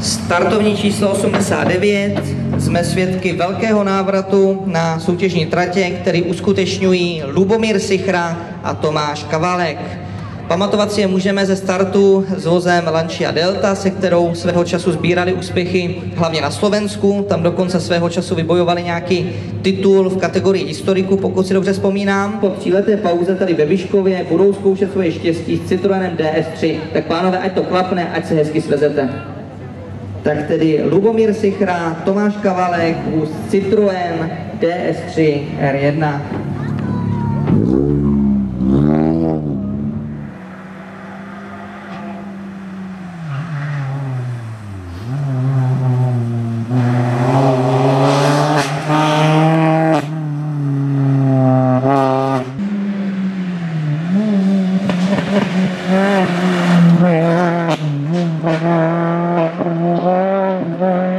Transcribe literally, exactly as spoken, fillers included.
Startovní číslo osmdesát devět. Jsme svědky velkého návratu na soutěžní tratě, který uskutečňují Lubomír Sichra a Tomáš Kavalek. Pamatovat si je můžeme ze startu s vozem Lancia Delta, se kterou svého času sbírali úspěchy hlavně na Slovensku. Tam dokonce svého času vybojovali nějaký titul v kategorii historiku, pokud si dobře vzpomínám. Po tříleté pauze tady ve Vyškově budou zkoušet svoje štěstí s Citroenem D S tři. Tak pánové, ať to klapne, ať se hezky svezete. Tak tedy Lubomír Sichra, Tomáš Kavalek, vůz Citroen D S tři R jedna. Thank you.